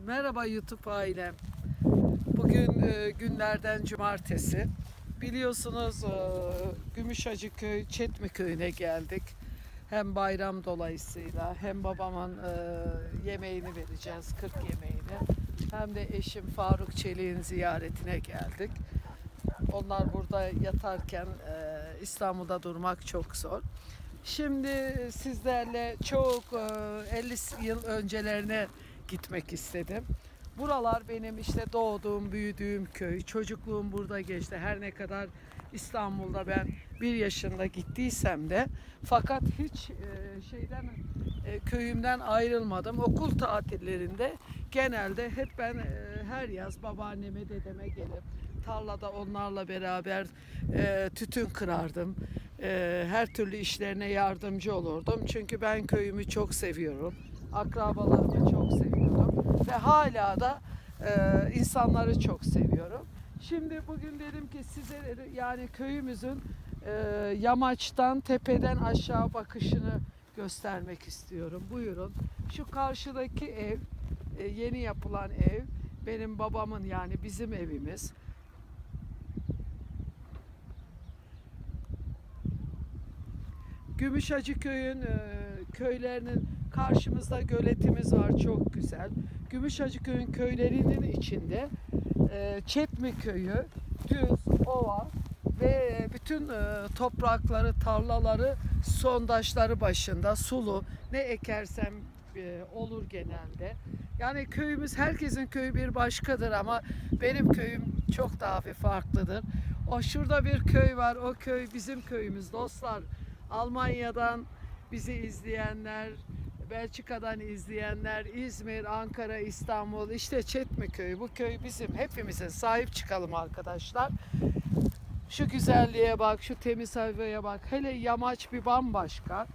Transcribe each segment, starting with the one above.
Merhaba YouTube ailem. Bugün günlerden cumartesi. Biliyorsunuz Gümüşhacıköy Çetmi köyüne geldik. Hem bayram dolayısıyla hem babamın yemeğini vereceğiz, 40 yemeğini. Hem de eşim Faruk Çelik'in ziyaretine geldik. Onlar burada yatarken İstanbul'da durmak çok zor. Şimdi sizlerle çok 50 yıl öncelerine gitmek istedim. Buralar benim işte doğduğum, büyüdüğüm köy. Çocukluğum burada geçti. Her ne kadar İstanbul'da ben 1 yaşında gittiysem de fakat hiç köyümden ayrılmadım. Okul tatillerinde genelde hep ben her yaz babaanneme, dedeme gelip tarlada onlarla beraber tütün kırardım. Her türlü işlerine yardımcı olurdum. Çünkü ben köyümü çok seviyorum. Akrabalarımı çok seviyorum. Ve hala da insanları çok seviyorum. Şimdi bugün dedim ki size yani köyümüzün yamaçtan, tepeden aşağı bakışını göstermek istiyorum. Buyurun. Şu karşıdaki ev, yeni yapılan ev, benim babamın yani bizim evimiz. Gümüşhacıköy'ün köylerinin karşımızda göletimiz var, çok güzel. Gümüşhacıköy'ün köylerinin içinde Çetmi köyü, düz, ova ve bütün toprakları, tarlaları, sondaşları başında, sulu, ne ekersem olur genelde. Yani köyümüz, herkesin köyü bir başkadır ama benim köyüm çok daha bir farklıdır. O şurada bir köy var, o köy bizim köyümüz dostlar. Almanya'dan bizi izleyenler, Belçika'dan izleyenler, İzmir, Ankara, İstanbul, işte Çetmi köyü. Bu köy bizim, hepimizin. Sahip çıkalım arkadaşlar. Şu güzelliğe bak, şu temiz havaya bak. Hele yamaç bir bambaşka.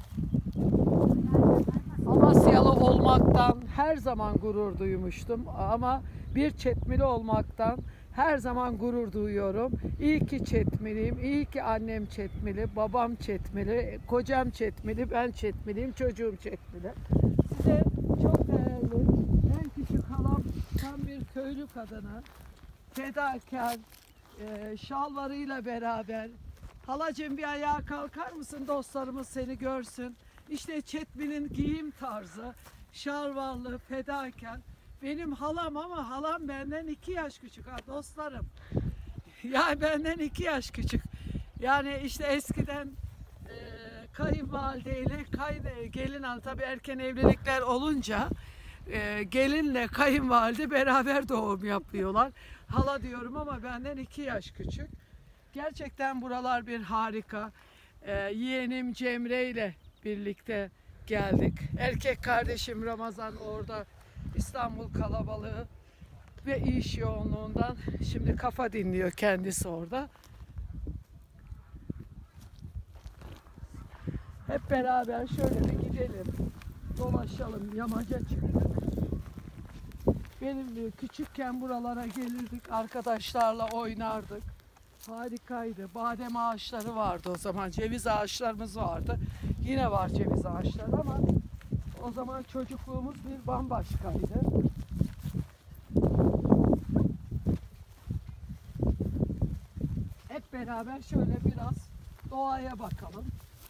Amasyalı olmaktan her zaman gurur duymuştum ama bir Çetmili olmaktan her zaman gurur duyuyorum. İyi ki Çetmiliyim, iyi ki annem Çetmili, babam Çetmili, kocam Çetmili, ben Çetmiliyim, çocuğum Çetmili. Size çok değerli, en küçük halam tam bir köylü kadını, fedakar, şalvarıyla beraber. Halacığım bir ayağa kalkar mısın, dostlarımız seni görsün. İşte Çetmi'nin giyim tarzı, şalvarlı, fedakar. Benim halam ama halam benden 2 yaş küçük ha dostlarım. Ya benden 2 yaş küçük. Yani işte eskiden kayınvalideyle gelin hanım, tabii erken evlilikler olunca gelinle kayınvalide beraber doğum yapıyorlar. Hala diyorum ama benden 2 yaş küçük. Gerçekten buralar bir harika. Yeğenim Cemre ile birlikte geldik. Erkek kardeşim Ramazan orada, İstanbul kalabalığı ve iş yoğunluğundan şimdi kafa dinliyor kendisi orada. Hep beraber şöyle bir gidelim, dolaşalım, yamaca çıktık. Benim küçükken buralara gelirdik, arkadaşlarla oynardık. Harikaydı. Badem ağaçları vardı o zaman, ceviz ağaçlarımız vardı. Yine var ceviz ağaçları ama o zaman çocukluğumuz bir bambaşkaydı. Hep beraber şöyle biraz doğaya bakalım.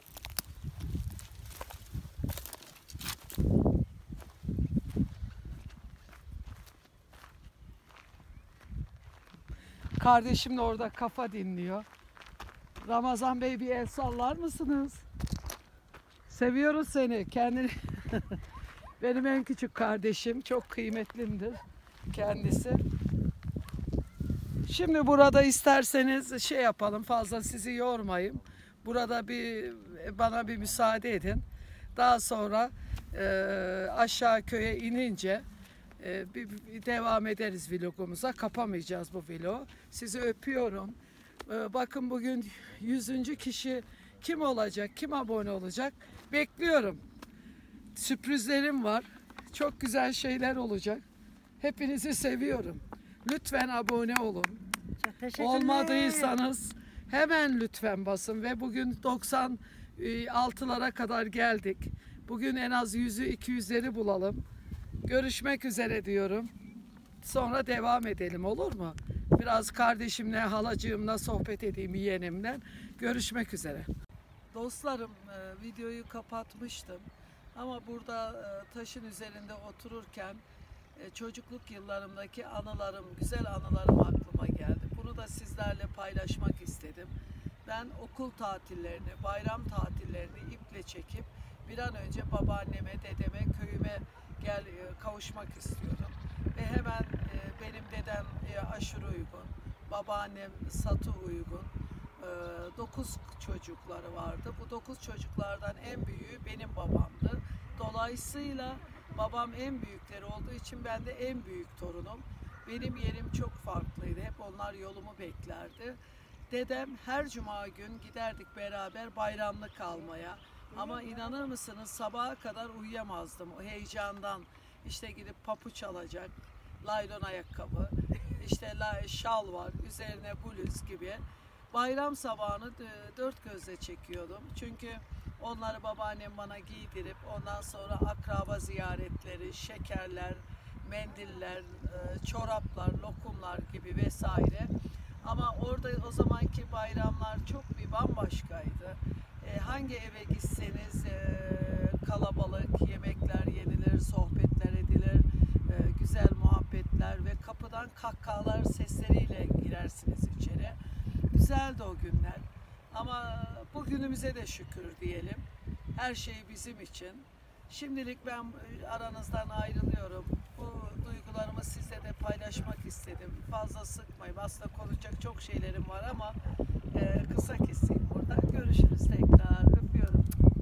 Kardeşim de orada kafa dinliyor. Ramazan Bey bir el sallar mısınız? Seviyoruz seni. Kendini benim en küçük kardeşim, çok kıymetlimdir kendisi. Şimdi burada isterseniz şey yapalım, fazla sizi yormayayım. Burada bana bir müsaade edin. Daha sonra aşağı köye inince devam ederiz vlogumuza. Kapamayacağız bu vlogu. Sizi öpüyorum. Bakın bugün 100. kişi kim olacak, kim abone olacak bekliyorum. Sürprizlerim var. Çok güzel şeyler olacak. Hepinizi seviyorum. Lütfen abone olun. Çok teşekkürler. Olmadıysanız hemen lütfen basın ve bugün 96'lara kadar geldik. Bugün en az 100'ü 200'leri bulalım. Görüşmek üzere diyorum. Sonra devam edelim, olur mu? Biraz kardeşimle, halacığımla sohbet edeyim, yeğenimden. Görüşmek üzere. Dostlarım, videoyu kapatmıştım. Ama burada taşın üzerinde otururken çocukluk yıllarımdaki anılarım, güzel anılarım aklıma geldi. Bunu da sizlerle paylaşmak istedim. Ben okul tatillerini, bayram tatillerini iple çekip bir an önce babaanneme, dedeme, köyüme kavuşmak istiyorum. Ve hemen benim dedem aşırı uygun, babaannem satı uygun. 9 çocukları vardı. Bu 9 çocuklardan en büyüğü benim babamdı. Dolayısıyla babam en büyükleri olduğu için ben de en büyük torunum. Benim yerim çok farklıydı. Hep onlar yolumu beklerdi. Dedem her cuma gün giderdik beraber bayramlık almaya. Ama inanır mısınız sabaha kadar uyuyamazdım o heyecandan. İşte gidip papuç alacak, laylon ayakkabı, işte şal var, üzerine bluz gibi. Bayram sabahını dört gözle çekiyordum. Çünkü onları babaannem bana giydirip ondan sonra akraba ziyaretleri, şekerler, mendiller, çoraplar, lokumlar gibi vesaire. Ama orada o zamanki bayramlar çok bir bambaşkaydı. Hangi eve gitseniz kalabalık, yemekler yenilir, sohbetler edilir, güzel muhabbetler ve kapıdan kahkahalar sesleriyle girersiniz içeri. Güzeldi o günler. Ama bugünümüze de şükür diyelim. Her şey bizim için. Şimdilik ben aranızdan ayrılıyorum. Bu duygularımı sizle de paylaşmak istedim. Fazla sıkmayayım. Aslında konuşacak çok şeylerim var ama kısa keseyim burada. Görüşürüz tekrar. Öpüyorum.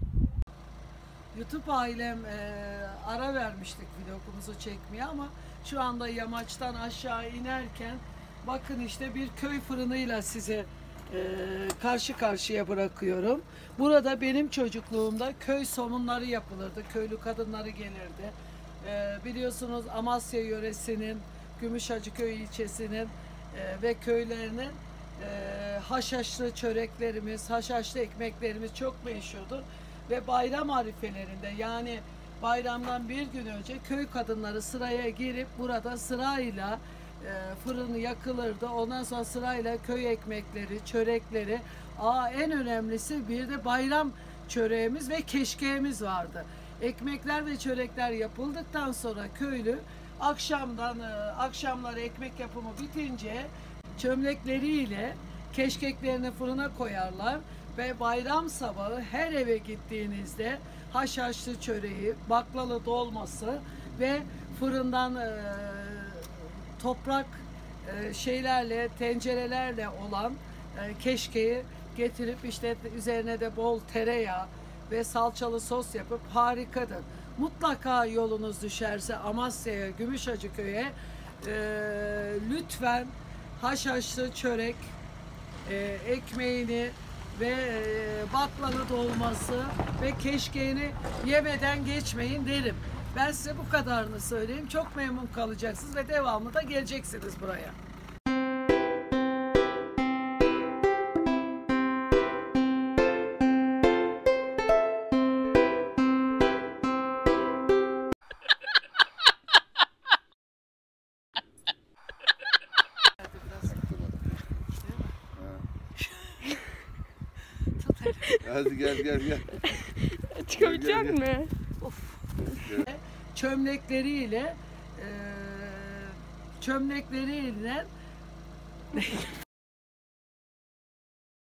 YouTube ailem ara vermiştik vlogumuzu çekmeye ama şu anda yamaçtan aşağı inerken bakın işte bir köy fırınıyla size karşı karşıya bırakıyorum. Burada benim çocukluğumda köy somunları yapılırdı. Köylü kadınları gelirdi. Biliyorsunuz Amasya yöresinin, Gümüşhacıköy ilçesinin ve köylerinin haşhaşlı çöreklerimiz, haşhaşlı ekmeklerimiz çok meşhurdur. Ve bayram arifelerinde yani bayramdan bir gün önce köy kadınları sıraya girip burada sırayla fırın yakılırdı. Ondan sonra sırayla köy ekmekleri, çörekleri. En önemlisi bir de bayram çöreğimiz ve keşkeğimiz vardı. Ekmekler ve çörekler yapıldıktan sonra köylü akşamları ekmek yapımı bitince çömlekleriyle keşkeklerini fırına koyarlar ve bayram sabahı her eve gittiğinizde haşhaşlı çöreği, baklalı dolması ve fırından toprak şeylerle, tencerelerle olan keşkeği getirip işte üzerine de bol tereyağı ve salçalı sos yapıp harikadır. Mutlaka yolunuz düşerse Amasya'ya, Gümüşhacıköy'e lütfen haşhaşlı çörek ekmeğini ve baklalı dolması ve keşkeğini yemeden geçmeyin derim. Ben size bu kadarını söyleyeyim. Çok memnun kalacaksınız ve devamlı da geleceksiniz buraya. Hadi gel. Çıkabilecek Gel. mi? Çömlekleriyle